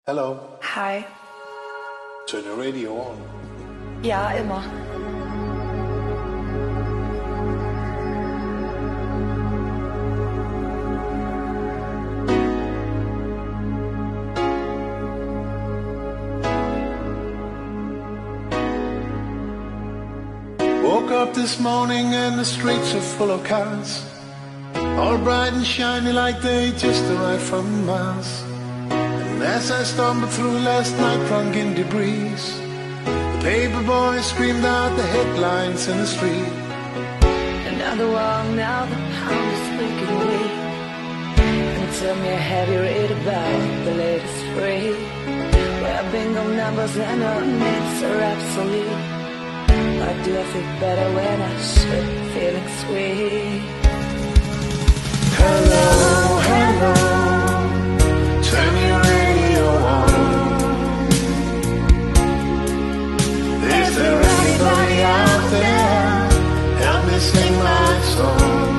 Hello. Hi. Turn your radio on. Ja, immer. Woke up this morning and the streets are full of cars, all bright and shiny like they just arrived from Mars. And as I stumbled through last night drunk in debris, the paper boy screamed out the headlines in the street. Another one, now the pound is making way. And tell me, have you read about the latest free? Where bingo numbers and our names are obsolete. Why do I feel better when I should feeling sweet? Hello, hello, turn your radio on. Is there anybody out there? Help me sing my song.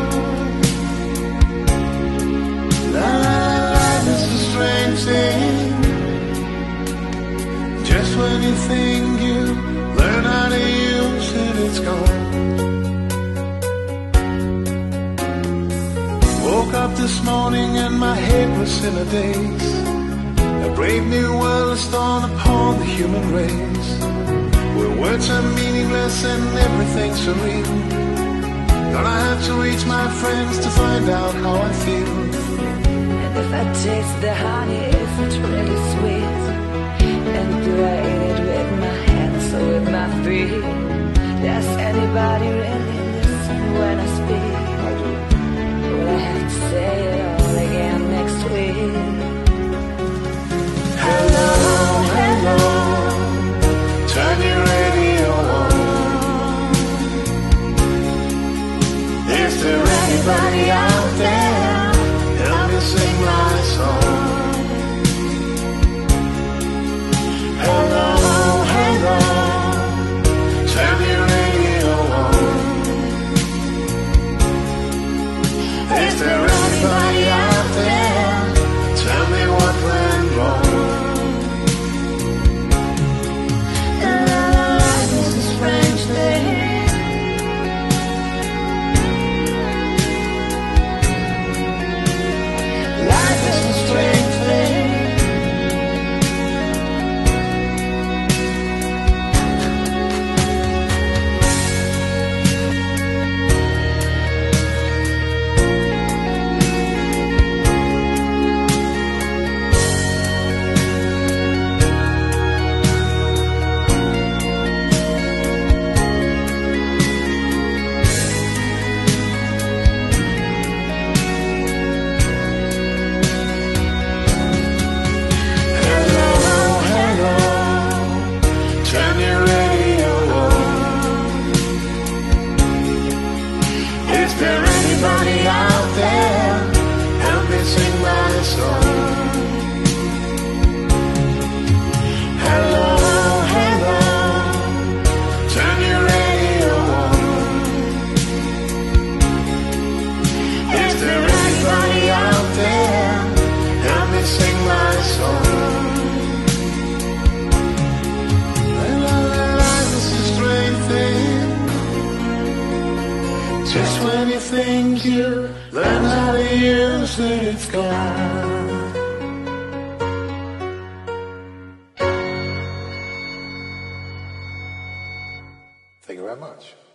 La la la, life is a strange thing. Just when you think you learn how to use it, it's gone. Woke up this morning and my head was in a daze. A brave new world is dawned upon the human race, where words are meaningless and everything's surreal. Gonna have to reach my friends to find out how I feel. And if I taste the honey, is it really sweet? And do I eat it with my hands or with my feet? Does anybody really listen when I speak? Will I have to say it all again next week? Hello, hello, turn your radio on. Is there anybody out there? Help me sing my song. Hello, hello, turn your radio on. Is there anybody out there? Tell me what went wrong. Life is a strange thing. Life is a strange thing. Just when you think you learn how to use it, it's gone. Thank you very much.